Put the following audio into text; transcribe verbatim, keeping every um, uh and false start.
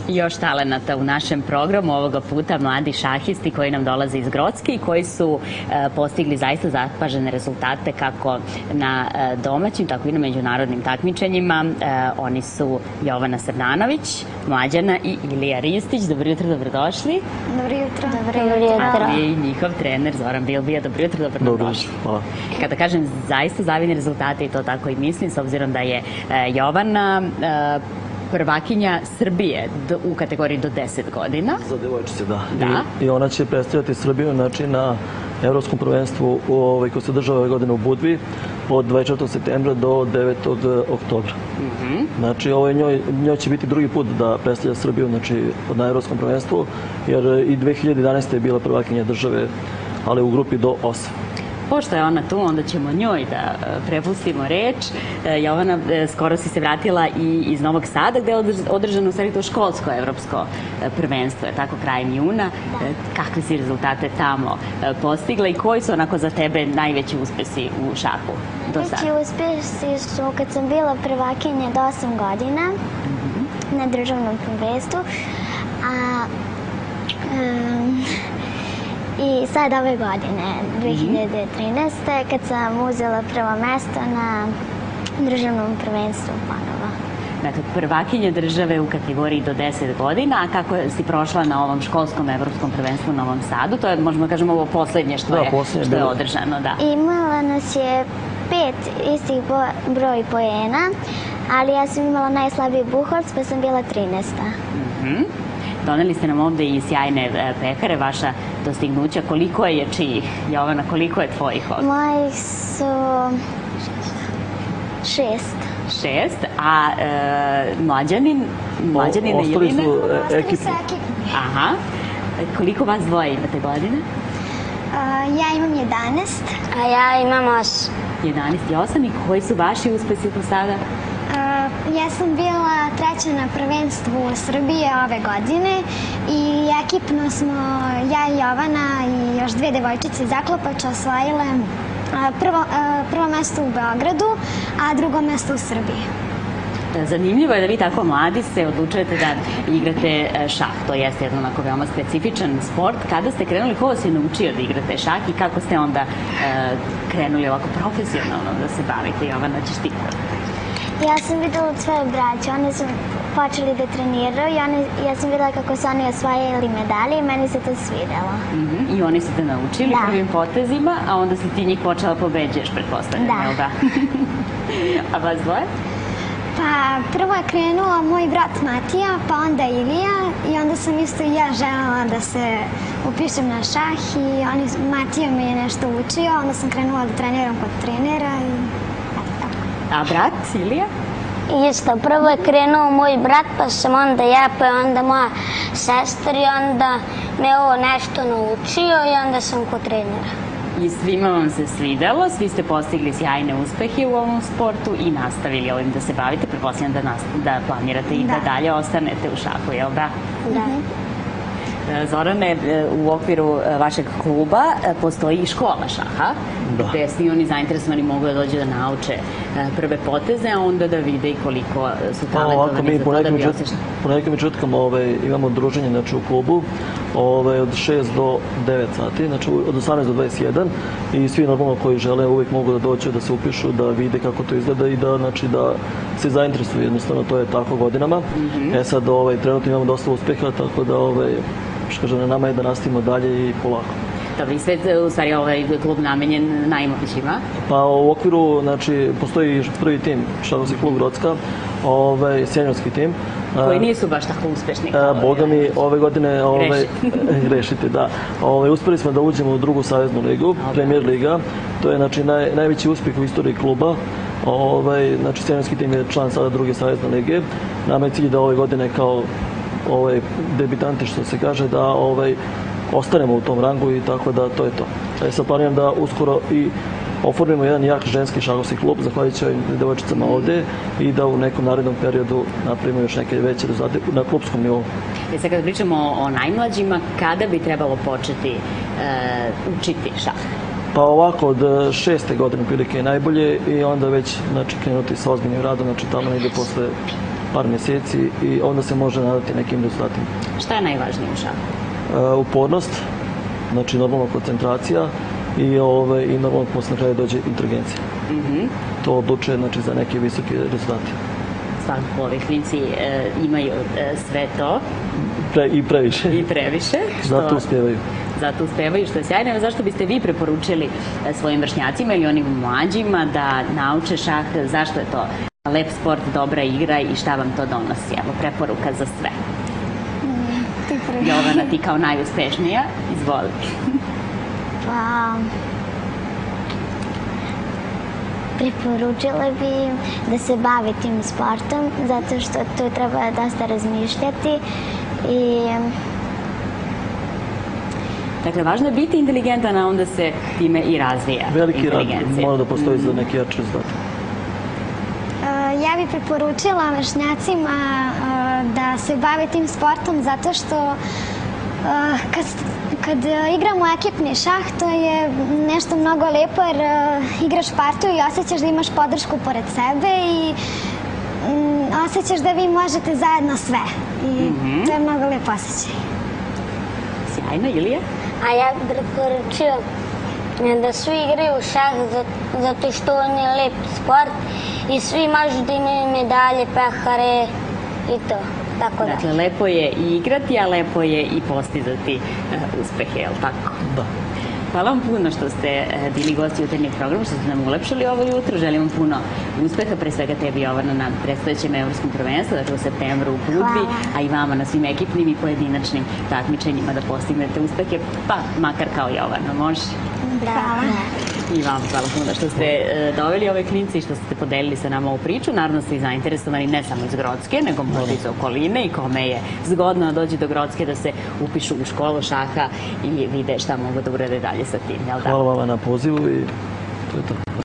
Još talenata u našem programu, ovoga puta mladi šahisti koji nam dolaze iz Grocke i koji su e, postigli zaista zapažene rezultate kako na e, domaćim, tako i na međunarodnim takmičenjima. E, oni su Jovana Srdanović, Mlađana i Ilija Ristić. Dobro jutro, dobrodošli. Dobro jutro. Dobro jutro. A i njihov trener Zoran Bilbija. Dobro jutro, dobrodošli. Hvala. Kada kažem zaista zavidne rezultate i to tako i mislim, s obzirom da je e, Jovana e, prvakinja Srbije u kategoriji do deset godina. Za devojčice, da. Da. I, I ona će predstavljati Srbiju znači, na Evropskom prvenstvu ovaj, koji se održava ove godine u Budvi od dvadeset četvrtog septembra do devetog oktobra. Mm-hmm. Znači, ovaj, njoj, njoj će biti drugi put da predstavlja Srbiju znači, na Evropskom prvenstvu, jer i dve hiljade jedanaeste. je bila prvakinja države, ali u grupi do osam. Pošto je ona tu, onda ćemo njoj da prepustimo reč. Jovana, skoro si se vratila i iz Novog Sada, gde je održano u stvari to školsko evropsko prvenstvo, je tako, krajem juna. Kakve si rezultate tamo postigla i koji su onako za tebe najveći uspesi u šahu do sada? Najveći uspesi su kad sam bila prvakinja do osam godina mm-hmm. na državnom prvenstvu. A, um, I sad ove godine, dve hiljade trinaeste. kad sam uzela prvo mesto na državnom prvenstvu Panova. Dakle, prvakinja države u kategoriji do deset godina, a kako si prošla na ovom školskom evropskom prvenstvu u Novom Sadu? To je, možemo kažemo, ovo poslednje što, da, je, poslednje što je bilo. održano. Da. Imala nas je pet istih broj poena, ali ja sam imala najslabiji buholac, pa sam bila trinaesta. Mhm. Doneli ste nam ovde i sjajne pehare, vaša dostignuća. Koliko je čijih? Jovana, koliko je tvojih ovde? Mojih su šest. Šest, a e, mlađanin, mlađanin i Ostali Jelina? su e, ekipi. Aha. Koliko vas dvoje imate godine? Uh, ja imam jedanaest. A ja imam osam. jedanaest i osam. I koji su vaši uspesi do sada? Uh, ja sam bila treća na prvenstvu Srbije ove godine i ekipno smo ja i Jovana i još dve devojčice Zaklopača osvojile uh, prvo, uh, prvo mesto u Beogradu, a drugo mesto u Srbiji. Zanimljivo je da vi tako mladi se odlučujete da igrate šah. To jeste jedan onako veoma specifičan sport. Kada ste krenuli, ko vas je naučio da igrate šah i kako ste onda e, krenuli ovako profesionalno da se bavite? Jovana, ćeš ti? Ja sam videla od svoje braće, oni su počeli da treniraju i oni, ja sam videla kako su oni osvajali medalje i meni se to svidelo. Mm-hmm. I oni su te naučili da. prvim potezima, a onda si ti njih počela pobeđuješ, pretpostavljam, da. jel da? A vas dvoje? Pa prvo je krenuo moj brat Matija, pa onda Ilija i onda sam isto i ja želela da se upišem na šah i oni, Matija me je nešto učio, onda sam krenula da treniram kod trenera i tako. A brat, Ilija? Isto, prvo je krenuo moj brat, pa sam onda ja, pa onda moja sestra i onda me ovo nešto naučio i onda sam kod trenera. I svima vam se svidelo, svi ste postigli sjajne uspehe u ovom sportu i nastavili ovim da se bavite. Pretpostavljam da, da planirate i da. da dalje ostanete u šahu, jel da? Da. Zorane, u okviru vašeg kluba postoji i škola šaha, da. gde svi oni zainteresovani mogu da dođu da nauče prve poteze, a onda da vide i koliko su talentovani za to da bi osjećali. Po nekim četkom ovaj, imamo druženje znači, u klubu ovaj, od šest do devet sati, znači od osamnaest do dvadeset jedan i svi normalno koji žele uvijek mogu da dođu, da se upišu, da vide kako to izgleda i da, znači, da se zainteresuju. Jednostavno to je tako godinama. Mm-hmm. E sad ovaj, trenutno imamo dosta uspeha, tako da ovaj, što kažem, na nama je da nastavimo dalje i polako. Dobro, i sve, u stvari, ovaj klub namenjen najmlađima? Pa u okviru, znači, postoji prvi tim, šahovski klub Grocka, ovaj, seniorski tim. Koji nisu baš tako uspešni. A, Boga mi, ove godine... Ove, grešite, da. Ove, uspeli smo da uđemo u drugu saveznu ligu, okay. Premier liga. To je, znači, naj, najveći uspjeh u istoriji kluba. Ovaj, znači, seniorski tim je član sada druge savezne lige. Nama je cilj da ove godine kao ovaj, debitanti, što se kaže, da ovaj, ostanemo u tom rangu i tako da to je to. Ja sad planiram da uskoro i oformimo jedan jak ženski šahovski klub, zahvaljujući ovim devojčicama ovde i da u nekom narednom periodu napravimo još neke veće rezultate na klubskom nivou. I sad kada pričamo o najmlađima, kada bi trebalo početi e, učiti šah? Pa ovako, od šeste godine prilike je najbolje i onda već znači, krenuti sa ozbiljnim radom, znači tamo negde posle par mjeseci i onda se može nadati nekim rezultatima. Šta je najvažnije u šahu? E, upornost, znači normalna koncentracija i, ove, i normalno posle na kraju dođe inteligencija. Mhm. To odlučuje znači, za neke visoke rezultate. Svakako, ovi klinci e, imaju e, sve to. Pre, I previše. I previše. Što, Zato uspjevaju. Zato uspevaju, što je sjajno. Evo, zašto biste vi preporučili e, svojim vršnjacima ili onim mlađima da nauče šah? Zašto je to lep sport, dobra igra i šta vam to donosi? Evo, preporuka za sve. Ti prvi. Jovana, ti kao najuspešnija, izvoli. Pa, preporučila bi da se bavi tim sportom, zato što tu treba dosta razmišljati i Dakle, važno je biti inteligentan, a onda se time i razvija Veliki rad inteligencija. mora da postoji za neki jači rezultat. Uh, Ja bih preporučila vršnjacima uh, da se bave tim sportom zato što uh, kad, kad igramo ekipni šah, to je nešto mnogo lepo jer uh, igraš partiju i osjećaš da imaš podršku pored sebe i um, osjećaš da vi možete zajedno sve. I Mhm. to je mnogo lepo osjećaj. Sjajno, Ilija? A ja bih preporučio da svi igraju šah za- zato što on je lep sport i svi možda imaju medalje, pehare i to. Tako da. Dakle, lepo je i igrati, a lepo je i postizati uh, uspehe, je li tako? Da. Hvala vam puno što ste eh, bili gosti jutarnjeg programa, što ste nam ulepšali ovo jutro. Želim vam puno uspeha, pre svega tebi, Jovana, na predstojećem evropskom prvenstvu, dakle u septembru u Budvi, a i vama na svim ekipnim i pojedinačnim takmičenjima da postignete uspehe, pa makar kao Jovana, može? Hvala. I vam hvala puno što ste e, doveli ove klince i što ste podelili sa nama ovu priču. Naravno ste i zainteresovani ne samo iz Grocke, nego možda iz okoline i kome je zgodno da dođe do Grocke da se upišu u školu šaha i vide šta mogu da urade dalje sa tim, jel da? Hvala vama na pozivu i to je to.